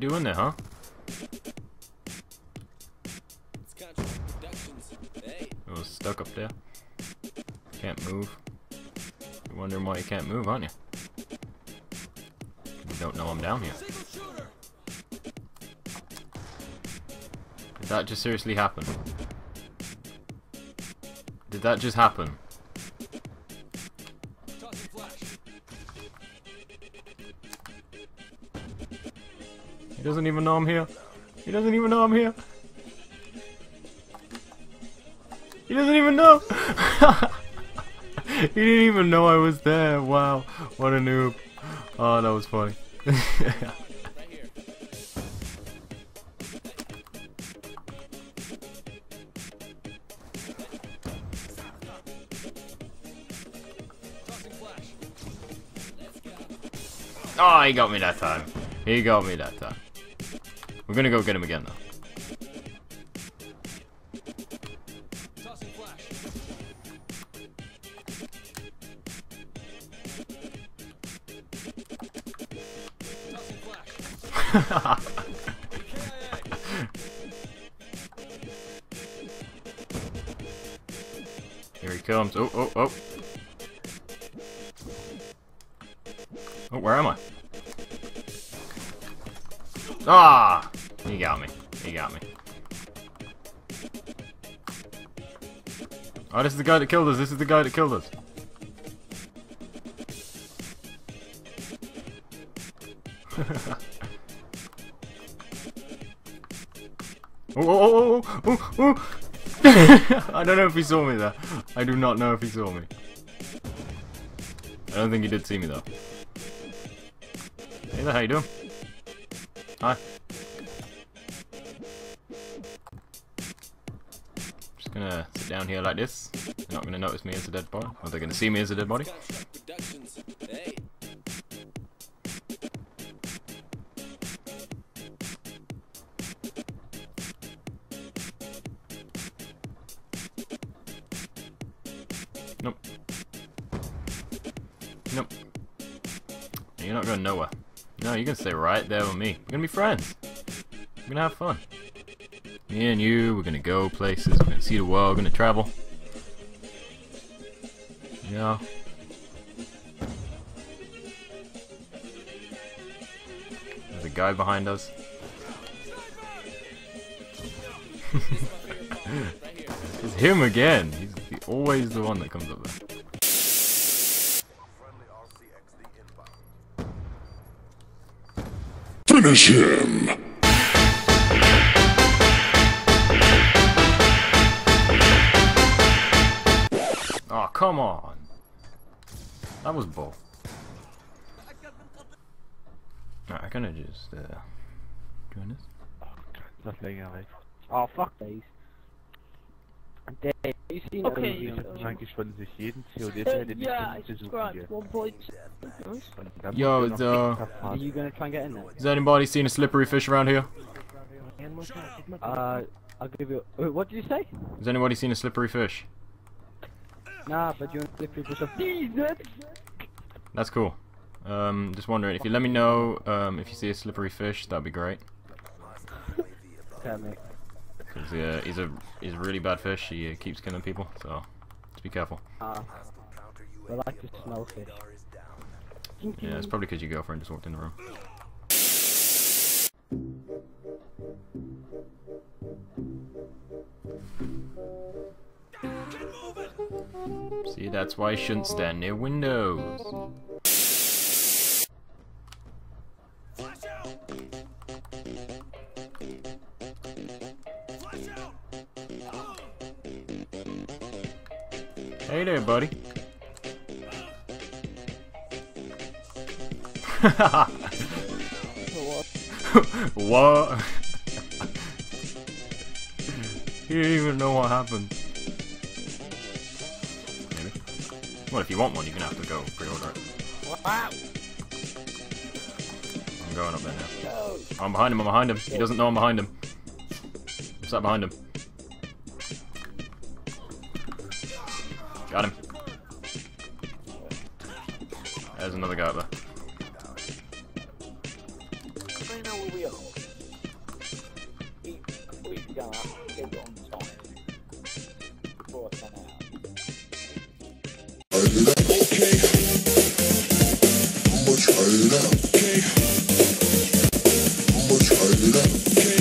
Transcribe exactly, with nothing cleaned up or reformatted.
doing there, huh? I was stuck up there. Can't move. You're wondering why you can't move, aren't you? You don't know I'm down here. Did that just seriously happen? Did that just happen? He doesn't even know I'm here. He doesn't even know I'm here. He doesn't even know. He didn't even know I was there. Wow, what a noob. Oh, that was funny. Oh, he got me that time. He got me that time. We're gonna go get him again, though. Here he comes. Oh, oh, oh. Oh, where am I? Ah! He got me. He got me. Oh, this is the guy that killed us. This is the guy that killed us. Oh, oh, oh, oh, oh, oh. I don't know if he saw me there. I do not know if he saw me. I don't think he did see me though. Hey there, how you doing? Hi. Just gonna sit down here like this. They're not gonna notice me as a dead body. Or they're gonna see me as a dead body. Nope. Nope. You're not going nowhere. No, you're gonna stay right there with me. We're gonna be friends. We're gonna have fun. Me and you, we're gonna go places, we're gonna see the world, we're gonna travel. Yeah. There's a guy behind us. It's him again. He's the, always the one that comes up there. Finish him! Oh, come on. That was bull. Alright, I'm gonna just, uh, join this. Oh, das länger. Oh, fuck these. Dave, you seen Okay. okay. Eigentlich von sich jeden C O D-Teil, den ich Yeah, I besuchen subscribed. gehe. One point. Yo, the, Are you gonna try and get in there? has anybody seen a slippery fish around here? Uh, I'll give you. Uh, what did you say? Has anybody seen a slippery fish? Nah, but you're slippery for some Jesus. That's cool. Um, just wondering, if you let me know, um, if you see a slippery fish, that'd be great. Okay, mate. Cause uh, he's a he's a really bad fish. He uh, keeps killing people, so just be careful. Ah, uh, I like to smell fish. Yeah, it's probably because your girlfriend just walked in the room. See, that's why you shouldn't stand near windows. Hey there, buddy. What? You didn't even know what happened. Maybe. Well, if you want one, you're gonna have to go pre-order it. Wow. I'm going up there now. I'm behind him, I'm behind him. He doesn't know I'm behind him. I'm sat behind him. Got him. There's another guy up there. I know where we are. we're gonna have to get on time. Before I come out. Okay. I'ma try it out. Okay. I'ma try it out. Okay.